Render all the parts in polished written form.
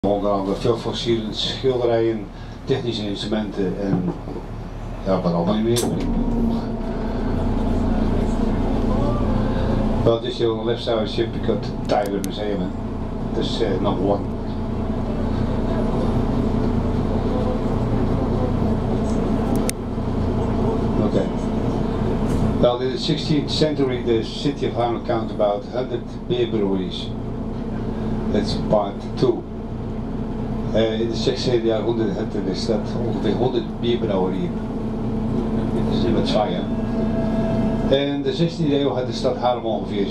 Onder andere veel fossiele schilderijen, technische instrumenten en ja, wat allemaal niet meer. Well, this is on the left side of the ship because Tiger Museum. This is number one. Okay. Well, in the 16th century, the city of Haarlem counted about 100 beer breweries. That's part 2. In de 16e jaarhonderd had de stad ongeveer 100 bierbrouwerieën. Dat is wat saai, hè? In de 16e eeuw had de stad Haarlem ongeveer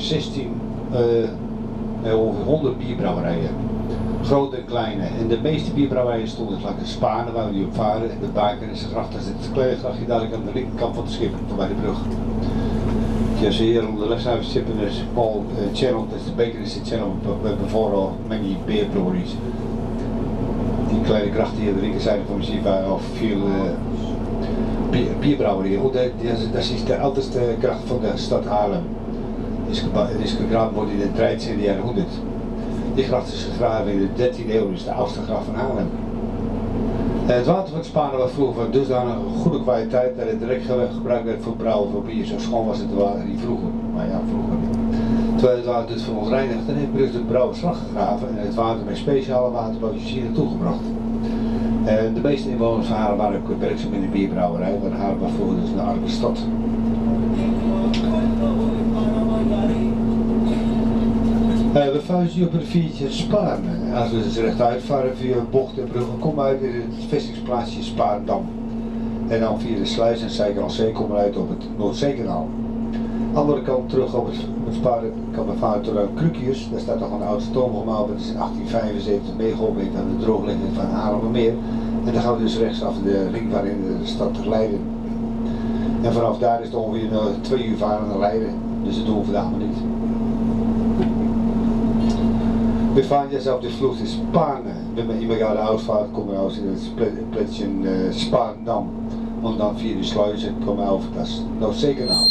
ongeveer 100 bierbrouwerijen. Grote en kleine. En de meeste bierbrouwerijen stonden vlak in Spanen, waar we die op varen. En de Baker is de gracht, dat is het kleine grachtje dadelijk aan de linkerkant van het schip, voorbij de brug. Als je hier onder de left side of the ship, en is Paul Channel, dat is de Baker is de Channel, we hebben vooral many beer breweries. Die kleine kracht die aan de linkerzijde van de schip waren, of veel bierbrouwerieën. Oh, dat is de oudste kracht van de stad Haarlem. Het is gegraven worden in de 13e jaarhonderd. Die gracht is gegraven in de 13e eeuw, dus de oudste gracht van Haarlem. Het water van Spanen was vroeger van dusdanig goede kwaliteit dat het direct gebruikt werd voor brouwen van bier. Zo schoon was het water niet vroeger, maar ja, vroeger niet. Terwijl het water dus verontreinigd en heeft Brugge de brouwerslag gegraven en het water met speciale waterbootjes hier naartoe gebracht. De meeste inwoners van Haarlem waren ook werkzaam in de bierbrouwerij, want Haarlem was vroeger dus een arme stad. We varen hier op een riviertje Spaan. Als we dus rechtuit varen via bocht en bruggen, komen we uit in het vestigingsplaatsje Spaarndam. En dan via de sluis en Zijkanaal komen we uit op het Noordzeekanaal. Andere kant terug op het Sparen kan we varen tot aan Krukjes. Daar staat nog een oud stoomgemaal, dat is in 1875 meegeholpen aan de droogligging van Haarlemmermeer. En dan gaan we dus rechtsaf de ringvaart in de stad Leiden. En vanaf daar is het ongeveer 2 uur varen naar Leiden, dus dat doen we vandaag maar niet. We varen dus op de vloed in Spanen. Met mijn illegale uitvaart komen we uit in het plekje Spaarndam. En dan via de sluizen komen we over dat Noordzeekanaal.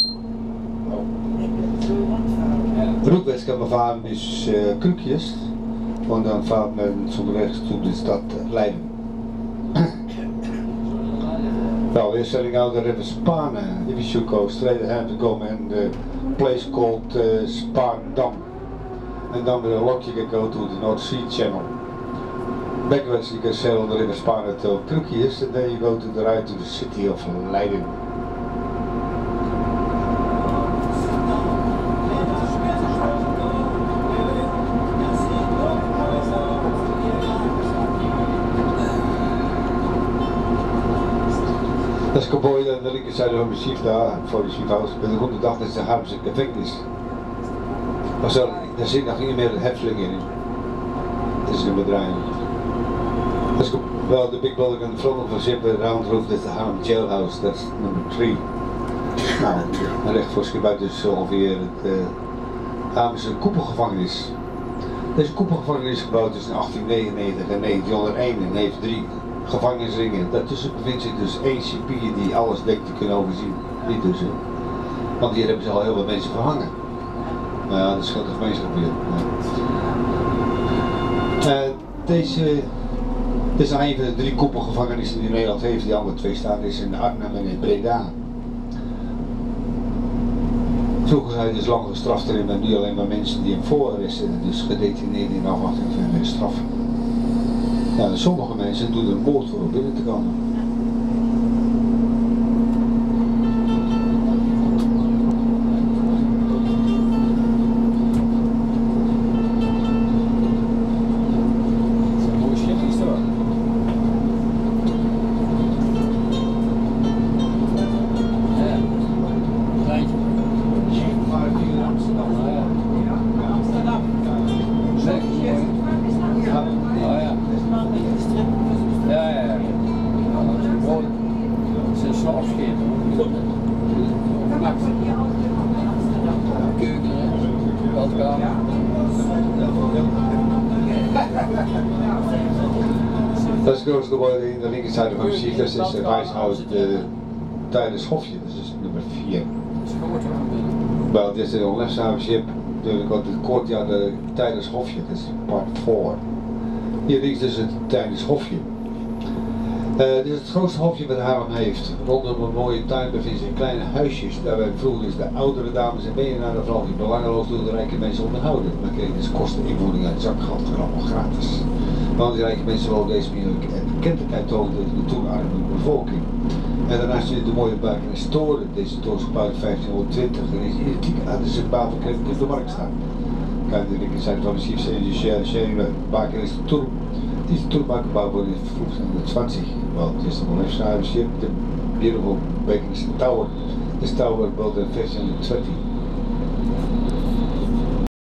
Roetwest kan we varen dus Krukjes. En dan vaart men zonder weg tot de stad Leiden. Nou, we're setting out the river Spanen. If you should go straight ahead to come in the place called Spaarndam. And then with a lock you can go to the North Sea Channel. Backwards you can sail the river Spanen till Krukjes, and then you go to the right to the city of Leiden. Dat is Cowboy aan de linkerzijde van de Chief daar, voor de Chief House. Met de goede dag dat is de Haarlemse gevangenis. Maar zo, daar zit nog niet meer een heffeling in. Het is een bedrijf. Dat is wel de big building aan de front van Zip, de round roof, dat is de Haarlem Jailhouse, dat is nummer 3. Nou, en recht voor schip buiten is ongeveer het Haarlemse koepelgevangenis. Deze koepelgevangenis is gebouwd tussen 1899 en 1901 en heeft 3 gevangenisringen. Daartussen bevindt zich dus 1 cipier die alles denkt te kunnen overzien. Niet tussen. Want hier hebben ze al heel veel mensen verhangen. Ja, dat scheelt de gemeenschap weer. Deze is een van de 3 koepelgevangenissen die Nederland heeft. Die andere 2 staan is in Arnhem en in Breda. Vroeger zijn dus lang gestraft erin, maar nu alleen maar mensen die in voorarrest zitten, dus gedetineerd in afwachting van hun straf. Ja, sommige mensen doen er een moord voor om binnen te komen. Dat is grootste geworden in de linkerzijde van de muziek, dat is het reishuis tijdens Hofje, dat is nummer 4. Well, this is on left side of the ship, the courtyard tijdens Hofje, dat is part 4. Hier links is het Tijnisch Hofje. Dit is het grootste hofje wat Haarlem heeft. Rondom een mooie tuin bevinden zich kleine huisjes. Daarbij vroegen dus de oudere dames en benen vooral niet belangeloos door de rijke mensen onderhouden. Maar kregen dus kosten inwoning uit zakgeld allemaal gratis. Want die rijke mensen wilden deze manier bekendheid tonen tegen de toen arme bevolking. En daarnaast zie je de mooie Bakenes toren. Deze toren is gebouwd in 1520 en is identiek aan de Sint-Bavelkerk op de markt staan. Kijk, de linkerzijde van de Schiefse Bakenes toren. Diese Turmbau gebouwd wurde in 1520, well, this is one ship, the beautiful Bakenes Tower. This tower built in 1520.